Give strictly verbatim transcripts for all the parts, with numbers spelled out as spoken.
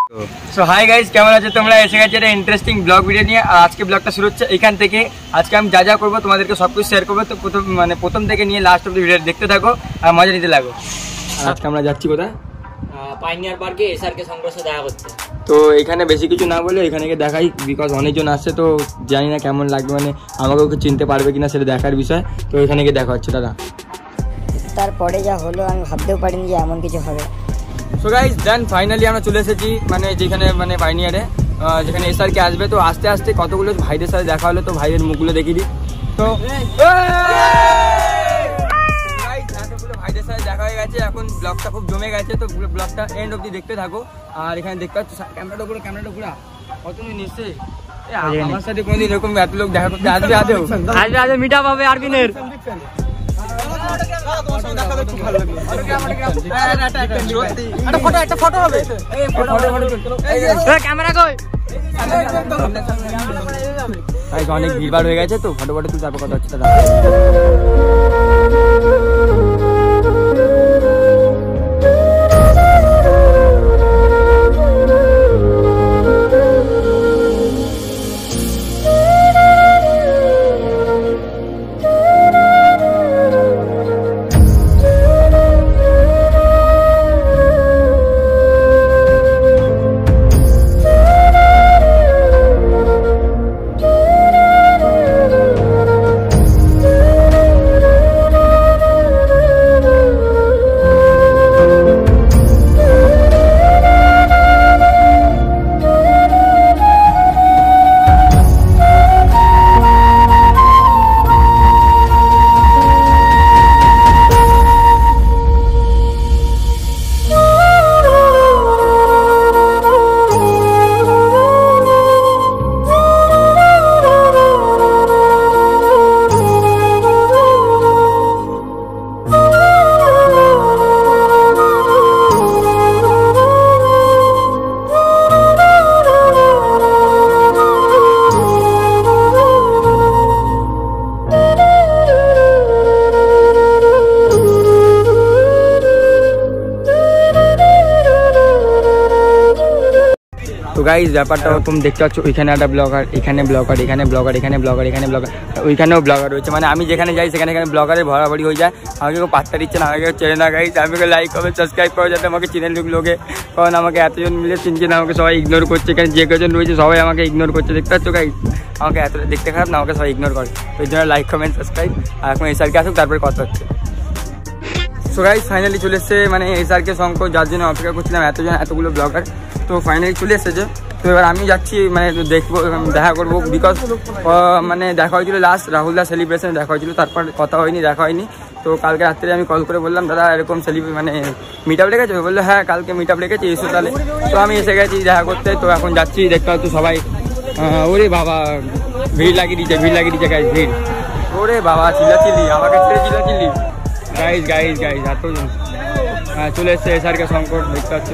So hi guys, কেমন আছো তোমরা? এসে গেছে একটা ইন্টারেস্টিং ব্লগ ভিডিও নিয়ে। আর আজকে ব্লগটা শুরু হচ্ছে এখান থেকে। আজকে আমি যা যা করবো তোমাদেরকে সব কিছু শেয়ার করবো। তো প্রথম মানে প্রথম থেকে নিয়ে লাস্ট অব্দি ভিডিও দেখতে থাকো আর মজা নিতে লাগো। আর আজকে আমরা যাচ্ছি কোথায়? পাইনিয়ার পার্কে এসআরকে সংঘর্ষ দেখা করতে। তো এখানে বেশি কিছু না বলে এখানে দেখাই, বিকজ অনেকজন আসছে তো জানি না কেমন লাগবে, মানে আমাকেও চিনতে পারবে কিনা সেটা দেখার বিষয়। তো এখানে গিয়ে দেখা হচ্ছে দাদা। তারপরে যা হলো আমি ভাবতেও পারিনি যে এমন কিছু হবে। সো গাইস দেন ফাইনালি আমরা চলে এসেছি মানে যেখানে মানে পাইনিয়ারে যেখানে এসআরকে আসবে। তো আস্তে আস্তে কতগুলো ভাইদের সাথে দেখা হলো, তো ভাইদের মুখগুলো দেখিয়ে দিই। তো এতগুলো ভাইদের সাথে দেখা হয়ে গেছে, এখন ব্লগটা খুব জমে গেছে। তো ব্লগটা এন্ড অব্দি দেখতে থাকো। আর এখানে দেখতে পাচ্ছ ক্যামেরাটা পুরো ক্যামেরাটা পুরো কতদিন নিচ্ছে আমার সাথে কোনোদিন এরকম এত লোক দেখা করতে আসবে? আদেও আসবে আসবে মিটা পাবে আরবিনের। অনেক ভিড় হয়ে গেছে তো ফটো ফটো তুলতে তারপর কথা হচ্ছে। তো গাইজ ব্যাপারটা ওরকম দেখতে পাচ্ছ, ওইখানে একটা ব্লগার, এখানে ব্লগার, এখানে ব্লগার, এখানে ব্লগার, এখানে ব্লগার, ওইখানেও ব্লগার রয়েছে। মানে আমি যেখানে যাই সেখানে এখানে ব্লগারের ভরাভরি হয়ে যায়। আমাকে কেউ পাত্তা দিচ্ছে না, আমাকে চেনে না। গাইজ আমাকে লাইক করবে, সাবস্ক্রাইব করো যাতে আমাকে চিনে লোকে, কারণ আমাকে এতজন মিলে চিনছে না, আমাকে সবাই ইগনোর করছে। এখানে যে কজন রয়েছে সবাই আমাকে ইগনোর করছে, দেখতে পাচ্ছ গাইজ? আমাকে এত দেখতে খারাপ না, আমাকে সবাই ইগনোর করে। ওই জন্য লাইক কমেন্ট সাবস্ক্রাইব। আর এখন এসআরকে আসুক তারপরে কথা হচ্ছে। সো গাইজ ফাইনালি চলে এসছে মানে এসআরকে শঙ্খ, যার জন্য অপেক্ষা করছিলাম এতজন এতগুলো ব্লগার। তো ফাইনালি চলে এসেছে। তো এবার আমি যাচ্ছি মানে দেখবো, দেখা করবো, বিকজ মানে দেখা হয়েছিল লাস্ট রাহুলদা সেলিব্রেশনে দেখা হয়েছিল, তারপর কথা হয়নি, দেখা হয়নি। তো কালকে রাত্রে আমি কল করে বললাম দাদা এরকম সেলিব্রে মানে মিট আপ লেগেছে? বললো হ্যাঁ কালকে মিট আপ লেগেছে, এসো তাহলে। তো আমি এসে গেছি দেখা করতে। তো এখন যাচ্ছি, দেখতে হচ্ছে সবাই। ওরে বাবা ভিড় লাগিয়ে দিচ্ছে, ভিড় লাগিয়ে দিচ্ছে গাইজ, ভিড়। ওরে বাবা চিল্লাচিল্লি, আমার কাছ থেকে চিল্লাচিল্লি। গাইজ গাইজ গাইজ এতজন হ্যাঁ চলে এসছে এসআরকে সংকট, দেখতে পাচ্ছ।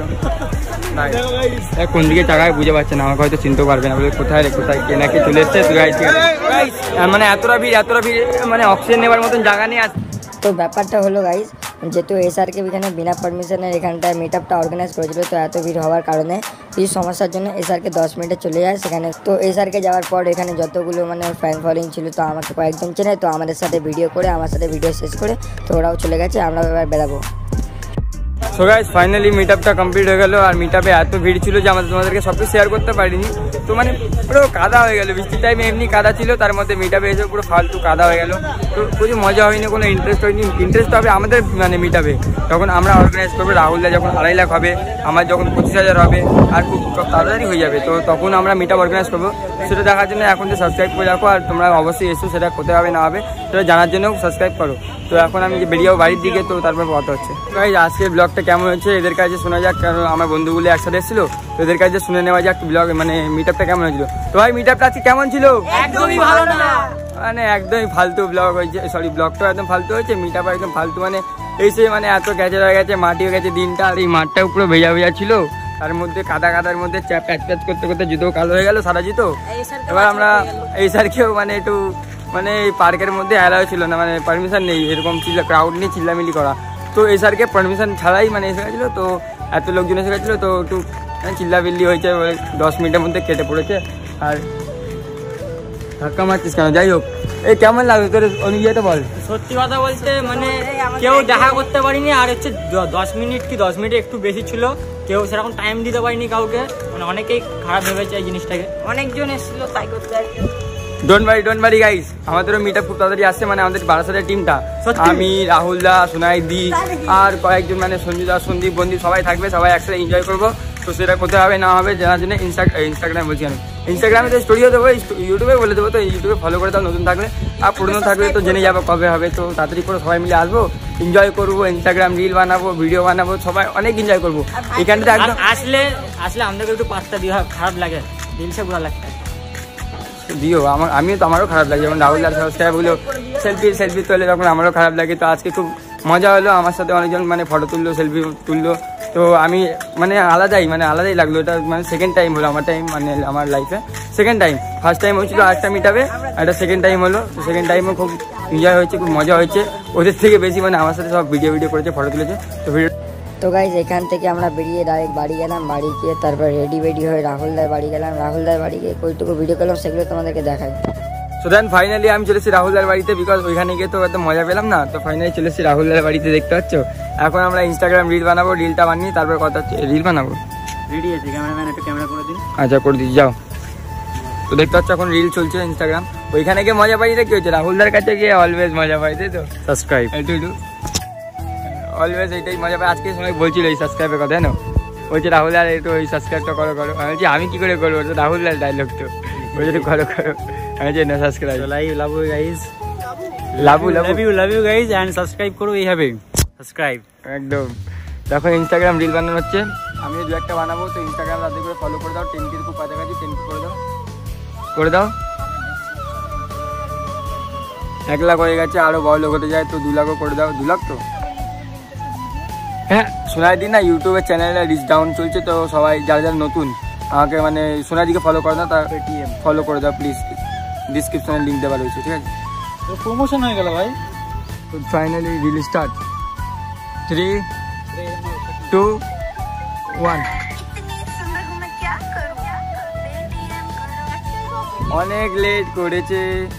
কোন দিকে টাকায় বুঝে পাচ্ছে না, আমাকে হয়তো চিনতে পারবে না, বলে কোথায় রে কোথায় কে নাকি চলে এসছে। মানে এতটা ভিড় এতটা ভিড় মানে অক্সিজেন নেওয়ার মতন জায়গা নেই। তো ব্যাপারটা হলো গাইজ, যেহেতু এসআরকে এখানে বিনা পারমিশনের এখানটায় মিট আপটা অর্গানাইজ করেছিল, তো এত ভিড় হওয়ার কারণে কিছু সমস্যার জন্য এসআরকে দশ মিনিটে চলে যায় সেখানে। তো এসআরকে যাওয়ার পর এখানে যতগুলো মানে ফ্যান ফলোয়িং ছিল, তো আমাকে কয়েকজন চেনে, তো আমাদের সাথে ভিডিও করে আমার সাথে ভিডিও শেষ করে তো ওরাও চলে গেছে, আমরা এবার বেরাবো। সো গাইস ফাইনালি মিট আপটা কমপ্লিট হয়ে গেল। আর মিট আপে এত ভিড় ছিল যে আমাদের তোমাদেরকে সব কিছু শেয়ার করতে পারিনি। তো মানে পুরো কাদা হয়ে গেল, বৃষ্টির টাইমে এমনি কাদা ছিল, তার মধ্যে মিট আপে এসে পুরো ফালতু কাদা হয়ে গেল। তো প্রচুর মজা হয়নি, কোনো ইন্টারেস্ট হয়নি। ইন্টারেস্ট হবে আমাদের মানে মিট আপে যখন আমরা অর্গানাইজ করবো, রাহুলদা যখন আড়াই লাখ হবে, আমার যখন পঁচিশ হাজার হবে, আর খুব তাড়াতাড়ি হয়ে যাবে। তো তখন আমরা মিট আপ অর্গানাইজ করবো, সেটা দেখার জন্য এখন তো সাবস্ক্রাইব করে রাখো। আর তোমরা অবশ্যই এসো, সেটা কোথায় হবে না হবে সেটা জানার জন্য সাবস্ক্রাইব করো। তো এখন আমি যে বেরিয়েও বাড়ির দিকে, তো তারপর কথা হচ্ছে। আজকের ব্লগটা কেমন হচ্ছে এদের কাছে শোনা যাক, কারণ আমার বন্ধুগুলো একসাথে এসেছিল, তো এদের কাছে শুনে নেওয়া যাক ব্লগ মানে মিট আপটা কেমন হয়েছিল। তো ভাই মিট আপটা আজকে কেমন ছিল? একদমই ভালো না, মানে একদমই ফালতু ব্লগ হয়েছে, সরি ব্লগটাও একদম ফালতু হয়েছে, মিট আপ একদম ফালতু। মানে এসে মানে এত ক্যাচের হয়ে গেছে, মাটি হয়ে গেছে দিনটা, আর এই মাঠটাও পুরো ভেজা ভেজা ছিল, তার মধ্যে কাদা কাদার মধ্যে প্যাচ প্যাচ করতে করতে জুতো কালো হয়ে গেল, সারা জুতো। এবার আমরা এই স্যারকেও মানে একটু মানে এই পার্কের মধ্যে অ্যালাউ ছিল না, মানে পারমিশন নেই এরকম চিল্লা ক্রাউড নিয়ে চিল্লামিলি করা। তো এই স্যারকে পারমিশন ছাড়াই মানে এসে গেছিলো, তো এত লোকজন এসে গেছিলো, তো একটু চিল্লাবিল্লি হয়েছে, দশ মিনিটের মধ্যে কেটে পড়েছে। আর ধাক্কা মারছিস কেন? যাই হোক, এই কেমন লাগবে তোর অনুযায়ীটা বল। সত্যি কথা বলতে মানে কেউ দেখা করতে পারিনি, আর হচ্ছে দশ মিনিট কি দশ মিনিট একটু বেশি ছিল, কেউ সেরকম টাইম দিতে পারিনি কাউকে, মানে অনেকেই খারাপ ভেবেছে এই জিনিসটাকে, অনেকজন এসেছিল তাই করতে আর কি। Don't worry don't worry guys, আমাদেরও মিট আপ খুব তাড়াতাড়ি আসছে, মানে আমাদের বারাসাতের টিমটা, আমি, রাহুল দা, সোনাই দি আর কয়েকজন মানে সঞ্জু দা, সন্দীপ, বন্দী সবাই থাকবে, সবাই একসাথে এনজয় করবো। তো সেটা কোথায় হবে না হবে জানার জন্য ইনস্টাগ্রাম বলছি আমি, ইনস্টাগ্রামে তো স্টোরিও দেবো, ইউটিউবে বলে দেবো। তো ইউটিউবে ফলো করে দাও নতুন থাকলে, আর পুরনো থাকলে তো জেনে যাবো কবে হবে। তো তাড়াতাড়ি করে সবাই মিলে আসবো, এনজয় করবো, ইনস্টাগ্রাম রিল বানাবো, ভিডিও বানাবো, সবাই অনেক এনজয় করবো এখানটা একদম। আসলে আসলে আমাদেরকে একটু পাঁচটা দিয়ে খারাপ লাগে, দিলসে বুড়া লাগছে দিও আমার, আমিও তো আমারও খারাপ লাগে, যেমন রাহুল দাস সাবস্ক্রাইবগুলো সেলফি সেলফি তোলে তখন আমারও খারাপ লাগে। তো আজকে খুব মজা হলো, আমার সাথে অনেকজন মানে ফটো তুললো, সেলফি তুললো। তো আমি মানে আলাদাই মানে আলাদাই লাগলো, এটা মানে সেকেন্ড টাইম হলো আমার টাইম মানে আমার লাইফে সেকেন্ড টাইম। ফার্স্ট টাইম হয়েছিল আরেকটা মিটাবে, এটা সেকেন্ড টাইম হলো। তো সেকেন্ড টাইমও খুব এনজয় হয়েছে, খুব মজা হয়েছে। ওদের থেকে বেশি মানে আমার সাথে সব ভিডিও ভিডিও করেছে, ফটো তুলেছে। তো ভিডিও তো গাইজ এখান থেকে আমরা বেরিয়ে ডাইরেক্ট বাড়ি গেলাম, বাড়ি গিয়ে তারপর রেডি বেডি হয়ে রাহুলদার বাড়ি গেলাম। রাহুলদার বাড়ি গিয়ে কইটুকু ভিডিও করলাম, সেগুলো তোমাদেরকে দেখাই। সো দেন ফাইনালি আমি চলেছি রাহুলদার বাড়িতে, বিকজ ওইখানে গিয়ে তো এত মজা পেলাম না। তো ফাইনালি চলেছি রাহুলদার বাড়িতে, দেখতে পাচ্ছ। এখন আমরা ইনস্টাগ্রাম রিল বানাবো, রিলটা বানিয়ে তারপর কথা হচ্ছে রিল বানাবো। রেডি আছে ক্যামেরাম্যান, একটু ক্যামেরা করে দিন। আচ্ছা করে দিচ্ছি, যাও। তো দেখতে পাচ্ছ এখন রিল চলছে ইনস্টাগ্রাম, ওইখানে গিয়ে মজা পাই, কি হচ্ছে রাহুলদার কাছে গিয়ে অলওয়েজ মজা পাই, তাই তো। সাবস্ক্রাইব একটু একটু অলওয়েজ এইটাই মজা পাই। আজকে সময় বলছিল এই সাবস্ক্রাইবের কথা, জানো, বলছে রাহুল আর একটু ওই সাবস্ক্রাইবটা করো করো। আমি বলছি আমি কি করে করবো, তো রাহুল আর ডায়লগ তো বলছে করো করো। আমি বলছি না সাবস্ক্রাইব, লাভ ইউ গাইস, লাভু লাভু love you love you guys, and subscribe করো এইভাবে, সাবস্ক্রাইব একদম। তখন ইনস্টাগ্রাম রিল বানানো হচ্ছে, আমি দু একটা বানাবো। তো ইনস্টাগ্রাম তাদের করে ফলো করে দাও, টেন কের খুব কাছাকাছি, টেন কে করে দাও করে দাও। এক লাখ হয়ে গেছে, আরো বড় লোক হতে যায়, তো দু লাখও করে দাও। দু লাখ তো হ্যাঁ, সোনাইদি না ইউটিউবের চ্যানেলে রিচ ডাউন চলছে। তো সবাই যারা যারা নতুন আমাকে মানে সোনাইদিকে ফলো করে না, তার পেটিএম ফলো করে দাও প্লিজ, ডিসক্রিপশনে লিঙ্ক দেওয়া রয়েছে, ঠিক আছে। তো প্রমোশন হয়ে গেল ভাই। তো finally reel start, three two one. অনেক লেট করেছে,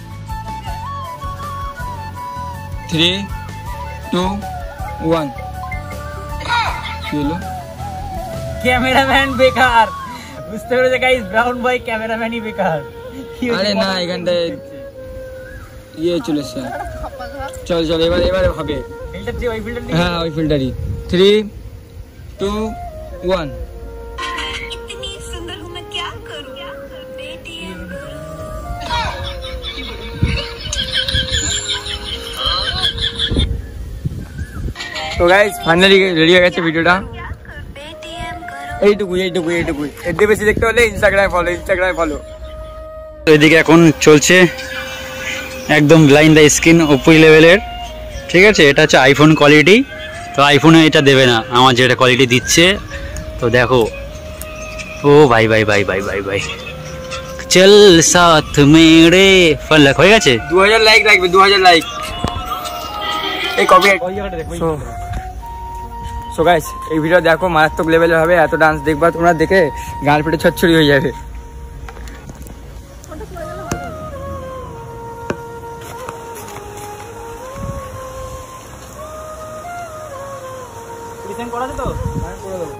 থ্রি টু ওয়ান। কি হলো? ক্যামেরাম্যান বেকার, বুঝতে পেরেছে গাইস, ব্রাউন ভাই ক্যামেরাম্যানই বেকার। আরে না, এখানটায় ইয়ে চলেছে, চল চল এবার এবারে হবে। ফিল্টার দিয়ে ওই ফিল্টার দিয়ে, হ্যাঁ ওই ফিল্টারই। Three two one. তো গাইস ফাইনালি রেডি হয়ে গেছে ভিডিওটা, এইটুকু এইটুকু এইটুকু। এর দিয়ে বেশি দেখতে হলে ইনস্টাগ্রামে ফলো, ইনস্টাগ্রামে ফলো। এদিকে এখন চলছে একদম ব্লাইন্ড দ্য স্ক্রিন ওপো লেভেলের, ঠিক আছে। এটা হচ্ছে আইফোন কোয়ালিটি, তো আইফোনে এটা দেবে না, আমার যেটা কোয়ালিটি দিচ্ছে। তো দেখো, ও ভাই ভাই ভাই ভাই ভাই ভাই চল সাথ মেরে ফলক হয়ে গেছে। দু হাজার লাইক লাগবে, দু হাজার লাইক। এই কপি সো সো গাইস এই ভিডিও দেখো, মারাত্মক লেভেলের হবে। এত ডান্স দেখবা তোমরা, দেখে গাল পেটে ছচ্ছড়ি হয়ে যাবে। রিসেন্ট করা তো আমি করে দেবো।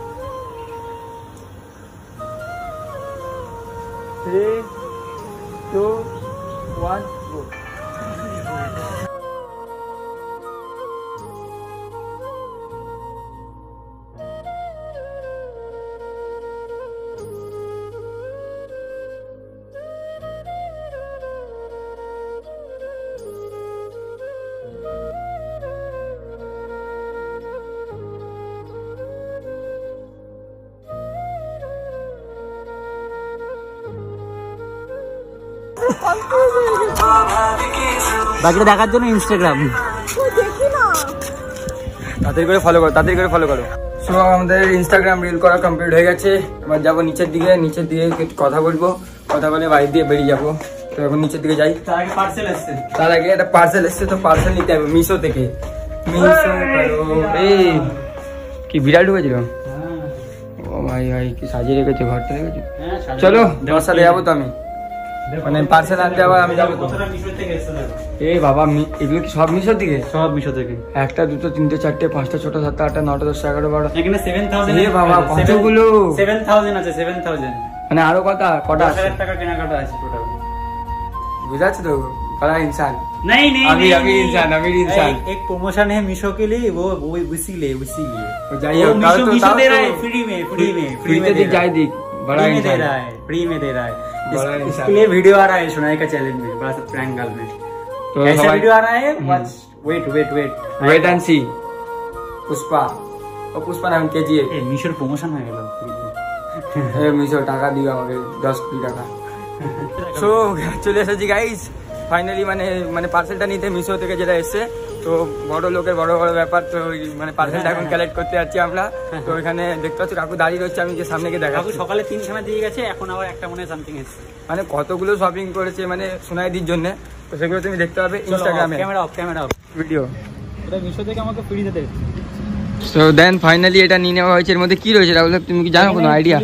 Three two one go. বাকিটা দেখার জন্য ইনস্টাগ্রাম তাড়াতাড়ি করে ফলো করো, তাড়াতাড়ি করে ফলো করো। সো আমাদের ইনস্টাগ্রাম রিল করা কমপ্লিট হয়ে গেছে। এবার যাবো নিচের দিকে, নিচের দিকে কিছু কথা বলবো, কথা বলে বাইরে দিয়ে বেরিয়ে যাবো। তো এখন নিচের দিকে যাই। তার আগে পার্সেল আসছে, তার আগে একটা পার্সেল এসছে, তো পার্সেল নিতে হবে মিশো থেকে। মিশো এই কি বিড়াল ঢুকেছিল? ও ও ভাই ভাই কি সাজিয়ে রেখেছে ঘরটা রেখেছে। চলো তোমার সাথে যাবো তো আমি, মানে পার্সেল আনতে আবার আমি যাবো তো। এই বাবা এগুলো কি সব মিশো থেকে? সব মিশো থেকে। একটা দুটো তিনটে চারটে পাঁচটা ছটা সাতটা আটটা নটা দশটা এগারো বারো এখানে সেভেন থাউজেন্ড। এ বাবা কতগুলো, সেভেন থাউজেন্ড আছে, সেভেন থাউজেন্ড মানে আরো কটা কটা দশ হাজার টাকা কেনাকাটা আছে টোটাল। बुझाच तो बड़ा इंसान नहीं नहीं अभी अभी इंसान अभी इंसान एक, एक प्रमोशन है मीशो के लिए, वो वो इसीलिए इसीलिए जाइए मीशो मीशो दे रहा है फ्री में, फ्री में फ्री में दिख जाए दिख बड़ा इंसान दे रहा है, फ्री में दे रहा है। इसके लिए वीडियो आ रहा है सुनाई का चैलेंज में, बड़ा सा प्रैंक गाल में तो ऐसा वीडियो आ रहा है। Watch wait wait wait wait and see Pushpa और पुष्पा नाम केजीएफ ए मीशोर प्रमोशन হয়ে গেল। এ মিশো টাকা দিও আমাকে দশ কোটি টাকা। সো চলে এসেছি গাইস ফাইনালি, মানে মানে পার্সেলটা নিতে মিশো থেকে যেটা এসছে, তো বড় লোকের বড় বড় ব্যাপার, তো মানে পার্সেলটা এখন কালেক্ট করতে যাচ্ছি আমরা। তো এখানে দেখতে পাচ্ছি কাকু দাঁড়িয়ে রয়েছে, আমি যে সামনে গিয়ে দেখা কাকু সকালে তিন সময় দিয়ে গেছে, এখন আবার একটা মনে সামথিং এসছে, মানে কতগুলো শপিং করেছে মানে সোনাইদির জন্য, তো সেগুলো তুমি দেখতে পাবে ইনস্টাগ্রামে। Camera off, camera off video এটা মিশো থেকে আমাকে ফ্রি দিতে। সো দেন ফাইনালি এটা নিয়ে নেওয়া হয়েছে। এর মধ্যে কি রয়েছে রাহুল, তুমি কি জানো কোনো আইডিয়া?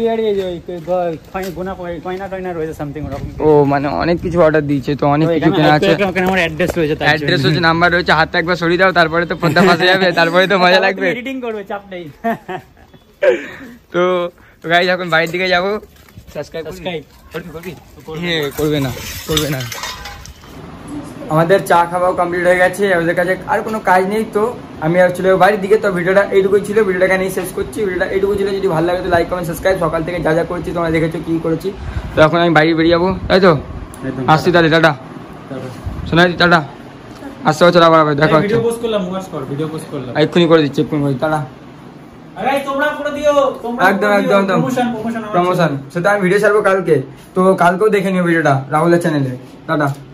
ও মানে অনেক কিছু অর্ডার দিয়েছে, তো অনেক কিছু কেনা আছে, আমার অ্যাড্রেস রয়েছে, অ্যাড্রেস হচ্ছে, নাম্বার রয়েছে, হাতটা একবার সরিয়ে দাও তারপরে তো পর্দা ফাঁসে যাবে, তারপরে তো মজা লাগবে, এডিটিং করবে চাপ নেই। তো গাইস এখন বাইরের দিকে যাবো, সাবস্ক্রাইব সাবস্ক্রাইব করবি করবে না করবে না। আমাদের চা খাওয়াও কমপ্লিট হয়ে গেছে, আমাদের কাছে আর কোনো কাজ নেই, তো আমি আর চলে যাবো বাড়ির দিকে। তো ভিডিওটা এইটুকুই ছিল, ভিডিওটাকে নিয়ে শেষ করছি। ভিডিওটা এইটুকু ছিল, যদি ভালো লাগে তো লাইক কমেন্ট সাবস্ক্রাইব। সকাল থেকে যা যা করেছি তোমরা দেখেছো কি করেছি, তো এখন আমি বাড়ি বেরিয়ে যাবো, তাই তো আসছি তাহলে, টাটা শোনাই টাটা, আসতে বছর আবার আবার দেখা হচ্ছে, এক্ষুনি করে দিচ্ছি, এক্ষুনি করে টাটা। একদম একদম একদম প্রমোশন, সেটা আমি ভিডিও ছাড়বো কালকে, তো কালকেও দেখে নিও ভিডিওটা রাহুলের চ্যানেলে, টাটা।